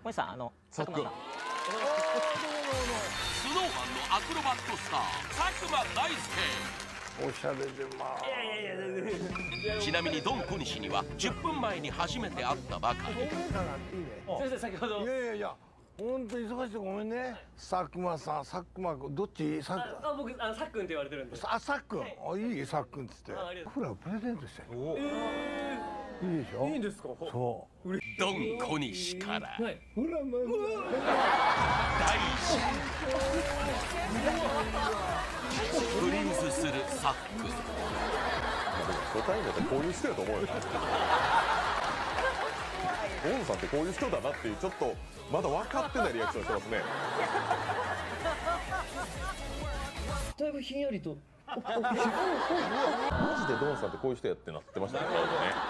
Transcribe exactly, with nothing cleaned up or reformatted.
小西さん、あの佐久間さん。 スノーマンのアクロバットスター佐久間大介。 おしゃれでまあ。 いやいやいや。 ちなみにドン小西にはじゅっぷんまえに初めて会ったばかり。 先生、先ほど。 いやいやいや、本当忙しいてごめんね。佐久間さん、佐久間君、どっち？佐久あ、僕、あの、さっくんって言われてるんで。 あ、さっくん、あ、いい、さっくんっつって。フラをプレゼントしてる。いいでしょ。 いいんですか。 そう。 ドン小西から。 はい。 ほら、ま大事。フリーズするサック。 初対面ってこういう人やと思うよ。ゴンさんってこういう人だなっていう、ちょっとまだ分かってないリアクションしてますね。 だいぶひんやりと。 マジでドンさんってこういう人やってなってましたね。